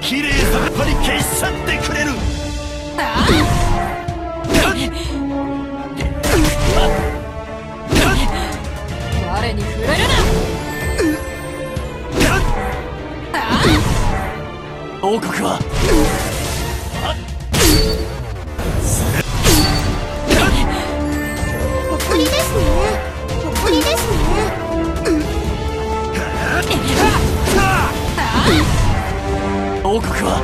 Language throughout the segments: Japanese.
綺麗さっぱり消し去ってくれる。 我に触れるな。 王国は誇りですね。誇りですね。 王国は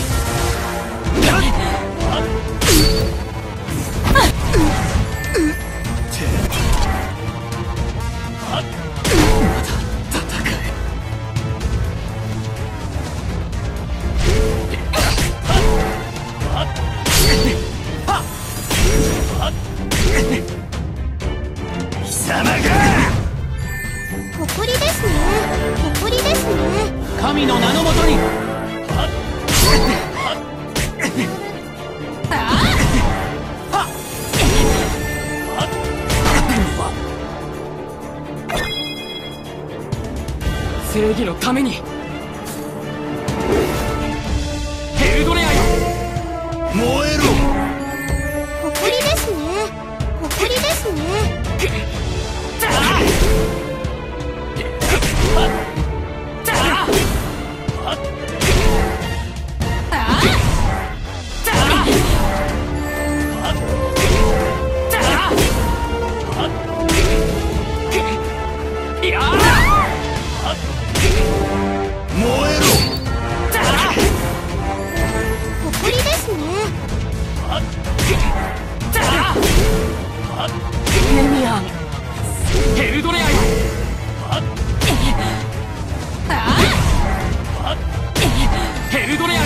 貴様が誇りですね。誇りですね。 神の名のもとに正義のためにヘルドレアよ燃えろ。 誇りですね。誇りですね。誇りですね。 ネミアンヘルドレアよヘルドレアよ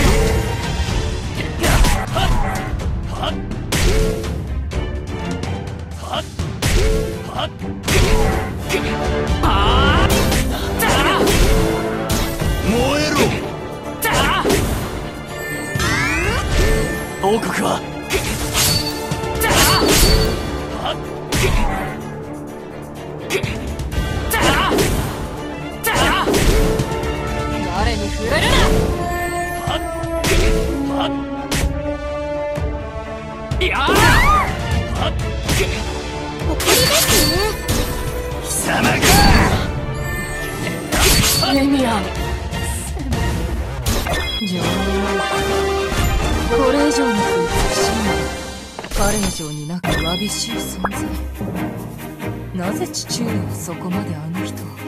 燃えろ。王国は我に触れるな。 誇りですね。 貴様がネミアンこれ以上に苦しむ彼以上になくわびしい存在。なぜ父上はそこまであの人を